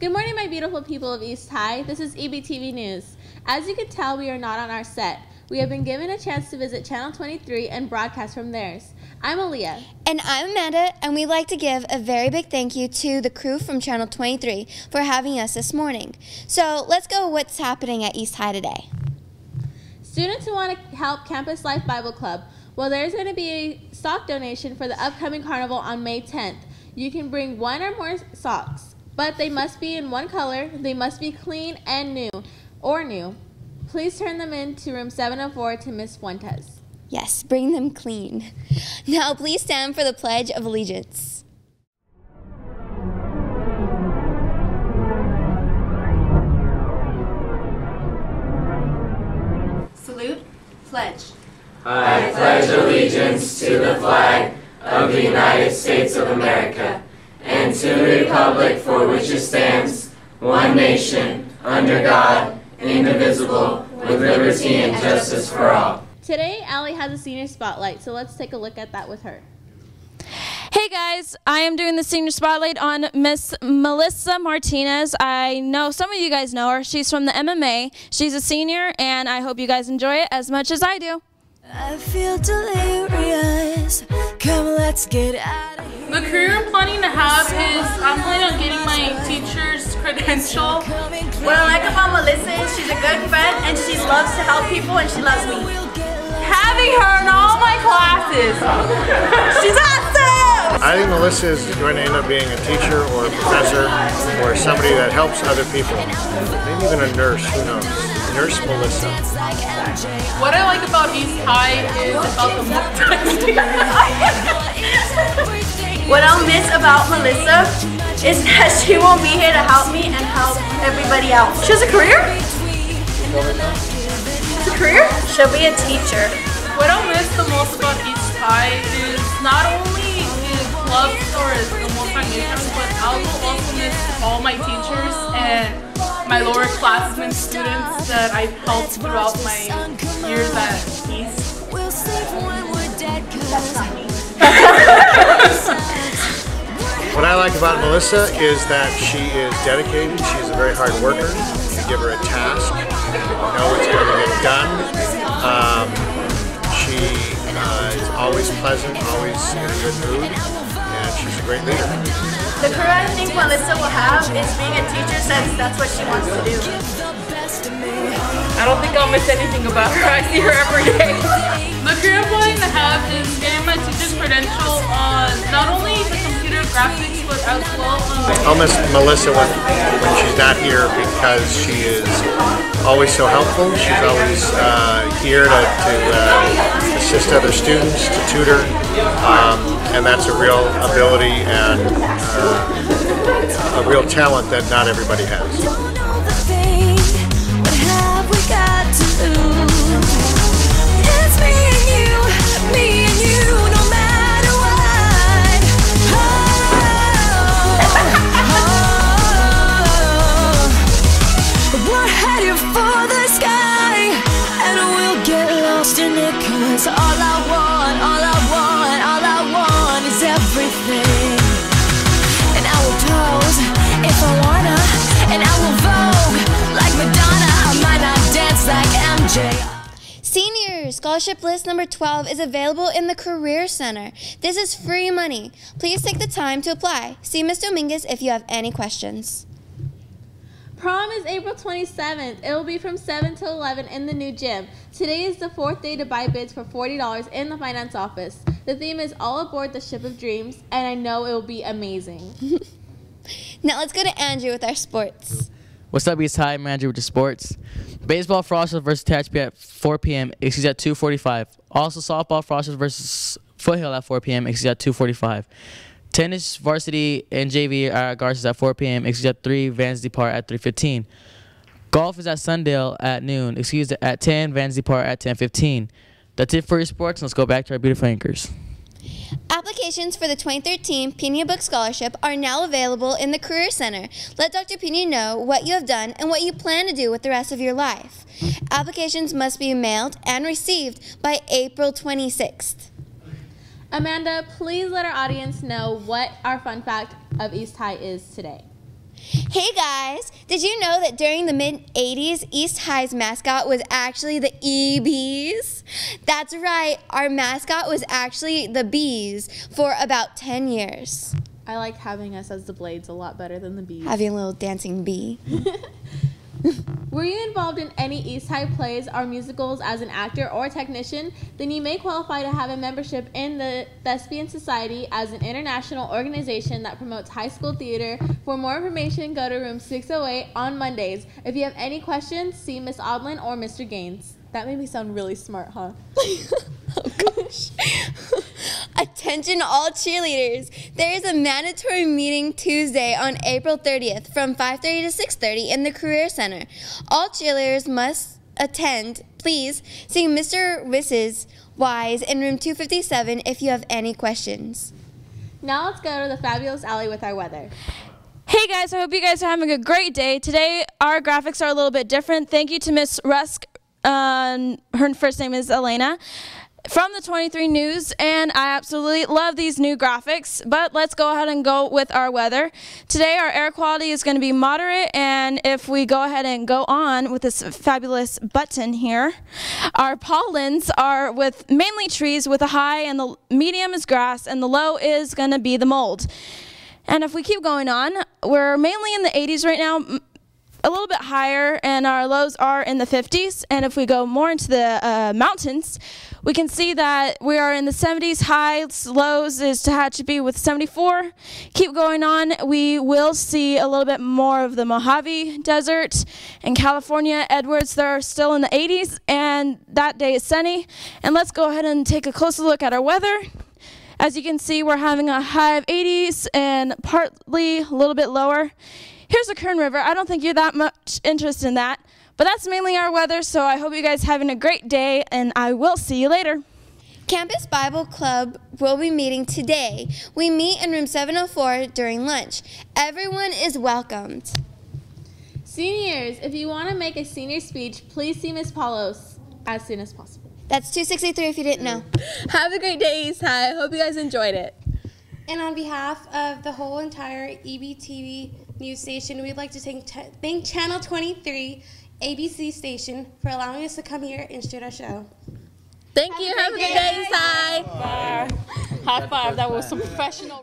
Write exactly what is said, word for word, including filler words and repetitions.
Good morning, my beautiful people of East High. This is E B T V News. As you can tell, we are not on our set. We have been given a chance to visit Channel twenty-three and broadcast from theirs. I'm Aaliyah. And I'm Amanda, and we'd like to give a very big thank you to the crew from Channel twenty-three for having us this morning. So let's go with what's happening at East High today. Students who want to help Campus Life Bible Club, well, there's going to be a sock donation for the upcoming carnival on May tenth. You can bring one or more socks, but they must be in one color, they must be clean and new, or new. Please turn them in to room seven oh four to Miss Fuentes. Yes, bring them clean. Now please stand for the Pledge of Allegiance. Salute, pledge. I pledge allegiance to the flag of the United States of America and to the republic for which it stands, one nation, under God, indivisible, with liberty and justice for all. Today, Allie has a senior spotlight, so let's take a look at that with her. Hey guys, I am doing the senior spotlight on Miss Melissa Martinez. I know some of you guys know her. She's from the M M A. She's a senior, and I hope you guys enjoy it as much as I do. I feel delirious. Come, let's get out of here. The career I'm planning to have is I'm planning on getting my teacher's credential. What I like about Melissa is she's a good friend and she loves to help people and she loves me. Having her in all my classes. She's awesome! I think Melissa is going to end up being a teacher or a professor or somebody that helps other people. Maybe even a nurse, who knows? Nurse Melissa. What I like about East High is about the multitasking. What I'll miss about Melissa is that she won't be here to help me and help everybody else. She has a career? She has a career? She'll be a teacher. What I'll miss the most about East High is not only the clubs or the multi-majors, but I will also miss all my teachers and my lower classmen students that I've helped throughout my years at East. That's not me. What I like about Melissa is that she is dedicated. She's a very hard worker. You give her a task, you know it's going to get done. Um, she uh, is always pleasant, always in a good mood, and she's a great leader. The career I think Melissa will have is being a teacher since that's what she wants to do. I don't think I'll miss anything about her. I see her every day. The career I'm planning to have is getting my teacher's credential on not only the computer graphics, but as well on... I'll miss Melissa when, when she's not here because she is always so helpful. She's always uh, here to, to uh, assist other students, to tutor, um, and that's a real ability and uh, a real talent that not everybody has. All I want, all I want, all I want is everything. And I will pose if I wanna, and I will vogue like Madonna. I might not dance like M J. Seniors, scholarship list number twelve is available in the Career Center. This is free money. Please take the time to apply. See Miz Dominguez if you have any questions. Prom is April twenty-seventh. It will be from seven to eleven in the new gym. Today is the fourth day to buy bids for forty dollars in the finance office. The theme is all aboard the ship of dreams, and I know it will be amazing. Now let's go to Andrew with our sports. What's up, East High? I'm Andrew with the sports. Baseball Frosters versus Tehachapi at four p m Excuse at two forty-five. Also softball Frosters versus Foothill at four p m Excuse at two forty-five. Tennis varsity and J V are at Garces at four p m Excuse at three. Vanity Park at three fifteen. Golf is at Sundale at noon. Excuse at ten. Vanity Park at ten fifteen. That's it for your sports. Let's go back to our beautiful anchors. Applications for the twenty thirteen Pena Book Scholarship are now available in the Career Center. Let Doctor Pena know what you have done and what you plan to do with the rest of your life. Applications must be mailed and received by April twenty-sixth. Amanda, please let our audience know what our fun fact of East High is today. Hey guys, did you know that during the mid eighties, East High's mascot was actually the E Bs? That's right, our mascot was actually the Bees for about ten years. I like having us as the Blades a lot better than the Bees. Having a little dancing bee. Were you involved in any East High plays or musicals as an actor or technician? Then you may qualify to have a membership in the Thespian Society as an international organization that promotes high school theater. For more information, go to room six oh eight on Mondays. If you have any questions, see Miss Odlin or Mister Gaines. That made me sound really smart, huh? Oh gosh. Attention all cheerleaders. There is a mandatory meeting Tuesday on April thirtieth from five thirty to six thirty in the Career Center. All cheerleaders must attend. Please see Mister Wisses Wise in room two fifty-seven if you have any questions. Now let's go to the Fabulous Alley with our weather. Hey guys, I hope you guys are having a great day. Today our graphics are a little bit different. Thank you to Miss Rusk. Um, her first name is Elena. From the twenty-three News, and I absolutely love these new graphics, but let's go ahead and go with our weather. Today our air quality is going to be moderate, and if we go ahead and go on with this fabulous button here, our pollens are with mainly trees with a high, and the medium is grass, and the low is going to be the mold. And if we keep going on, we're mainly in the eighties right now, a little bit higher, and our lows are in the fifties. And if we go more into the uh, mountains, we can see that we are in the seventies. Highs, lows is Tehachapi with seventy-four. Keep going on, we will see a little bit more of the Mojave Desert. In California, Edwards, they're still in the eighties, and that day is sunny. And let's go ahead and take a closer look at our weather. As you can see, we're having a high of eighties and partly a little bit lower. Here's the Kern River. I don't think you're that much interested in that, but that's mainly our weather, so I hope you guys are having a great day, and I will see you later. Campus Bible Club will be meeting today. We meet in room seven oh four during lunch. Everyone is welcomed. Seniors, if you want to make a senior speech, please see Miss Paulos as soon as possible. That's two sixty-three if you didn't know. Have a great day, East High. I hope you guys enjoyed it. And on behalf of the whole entire E B T V news station, we'd like to thank, thank Channel twenty-three, A B C station, for allowing us to come here and shoot our show. Thank you. Have a good day, East High. High five. That was some professional.